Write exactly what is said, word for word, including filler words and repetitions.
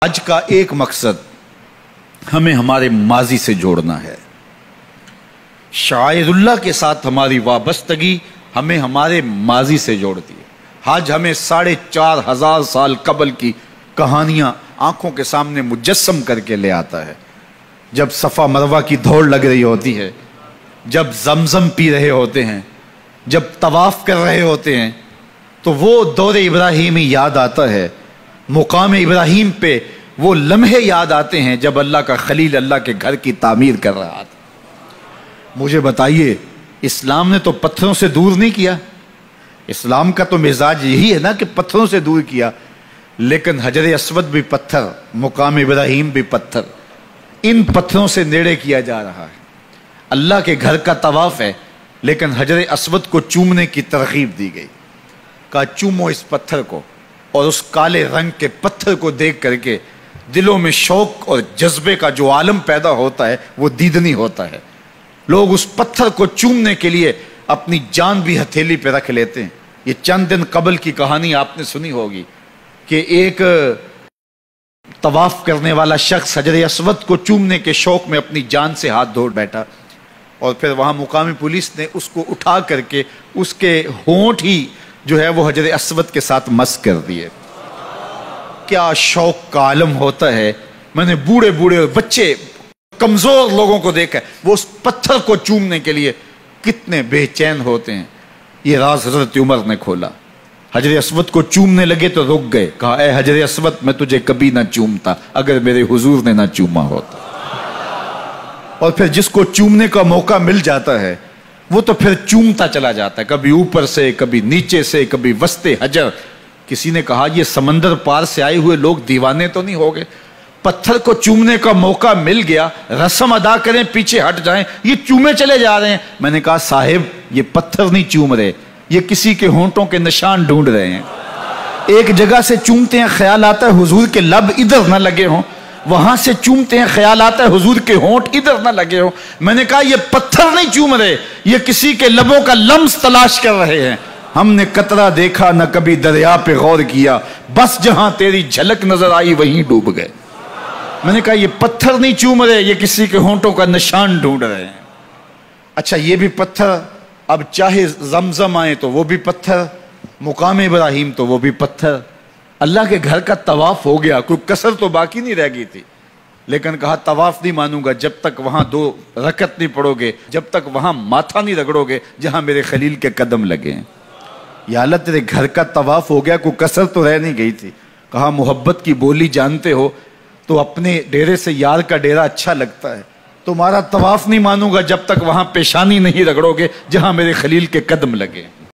حج کا ایک مقصد ہمیں ہمارے ماضی سے جوڑنا ہے. شاعر اللہ کے ساتھ ہماری وابستگی ہمیں ہمارے ماضی سے جوڑتی ہے. حج ہمیں ساڑھے چار ہزار سال قبل کی کہانیاں آنکھوں کے سامنے مجسم کر کے لے آتا ہے. جب صفا مروہ کی دوڑ لگ رہی ہوتی ہے، جب زمزم پی رہے ہوتے ہیں، جب طواف کر رہے ہوتے ہیں، تو وہ دور ابراہیمی یاد آتا ہے. مقام ابراہیم پہ وہ لمحے یاد آتے ہیں جب اللہ کا خلیل اللہ کے گھر کی تعمیر کر رہا تھا. مجھے بتائیے، اسلام نے تو پتھروں سے دور نہیں کیا. اسلام کا تو مزاج یہی ہے نا کہ پتھروں سے دور کیا، لیکن حجر اسود بھی پتھر، مقام ابراہیم بھی پتھر، ان پتھروں سے نیڑے کیا جا رہا ہے. اللہ کے گھر کا طواف ہے، لیکن حجر اسود کو چومنے کی ترغیب دی گئی. کہا چومو اس پتھر کو، اور اس کالے رنگ کے پتھر کو دیکھ کر کے دلوں میں شوق اور جذبے کا جو عالم پیدا ہوتا ہے وہ دیدنی ہوتا ہے. لوگ اس پتھر کو چومنے کے لیے اپنی جان بھی ہتھیلی پہ رکھ لیتے ہیں. یہ چند دن قبل کی کہانی آپ نے سنی ہوگی کہ ایک طواف کرنے والا شخص حجر اسود کو چومنے کے شوق میں اپنی جان سے ہاتھ دھو بیٹھا، اور پھر وہاں مقامی پولیس نے اس کو اٹھا کر کے اس کے ہونٹ ہی جو ہے وہ حجر اسود کے ساتھ مس کر دیے. کیا شوق کا عالم ہوتا ہے. میں نے بوڑھے بوڑھے بچے کمزور لوگوں کو دیکھا ہے، وہ اس پتھر کو چومنے کے لیے کتنے بے چین ہوتے ہیں. یہ راز حضرت عمر نے کھولا. حجر اسود کو چومنے لگے تو رک گئے. کہا اے حجر اسود، میں تجھے کبھی نہ چومتا اگر میرے حضور نے نہ چوما ہوتا. اور پھر جس کو چومنے کا موقع مل جاتا ہے وہ تو پھر چومتا چلا جاتا ہے، کبھی اوپر سے، کبھی نیچے سے، کبھی وسط حجر. کسی نے کہا یہ سمندر پار سے آئے ہوئے لوگ دیوانے تو نہیں ہو گئے؟ پتھر کو چومنے کا موقع مل گیا، رسم ادا کریں، پیچھے ہٹ جائیں، یہ چومے چلے جا رہے ہیں. میں نے کہا صاحب یہ پتھر نہیں چوم رہے، یہ کسی کے ہونٹوں کے نشان ڈھونڈ رہے ہیں. ایک جگہ سے چومتے ہیں، خیال آتا ہے حضور کے لب ادھر نہ لگے ہوں، وہاں سے چومتے ہیں، خیال آتا ہے حضور کے ہونٹ ادھر نہ لگے ہوں. میں نے کہا یہ پتھر نہیں چوم رہے، یہ کسی کے لبوں کا لمس تلاش کر رہے ہیں. ہم نے قطرہ دیکھا نہ کبھی دریا پہ غور کیا، بس جہاں تیری جھلک نظر آئی وہیں ڈوب گئے. میں نے کہا یہ پتھر نہیں چوم رہے، یہ کسی کے ہونٹوں کا نشان ڈھونڈ رہے ہیں. اچھا یہ بھی پتھر، اب چاہے زمزم آئے تو وہ بھی پتھر، مقام ابراہیم تو وہ بھی پتھر. اللہ کے گھر کا طواف ہو گیا، کوئی کسر تو باقی نہیں رہ گئی تھی. لیکن کہا طواف نہیں مانوں گا جب تک وہاں دو رکعت نہیں پڑھو گے، جب تک وہاں ماتھا نہیں رگڑو گے جہاں میرے خلیل کے قدم لگے ہیں. یا اللہ تیرے گھر کا طواف ہو گیا، کوئی کسر تو رہ نہیں گئی تھی. کہا محبت کی بولی جانتے ہو تو اپنے ڈیرے سے یار کا ڈیرا اچھا لگتا ہے. تمہارا طواف نہیں مانوں گا جب تک وہاں پیشانی نہیں رگڑو گے جہاں میرے خلیل کے قدم لگے.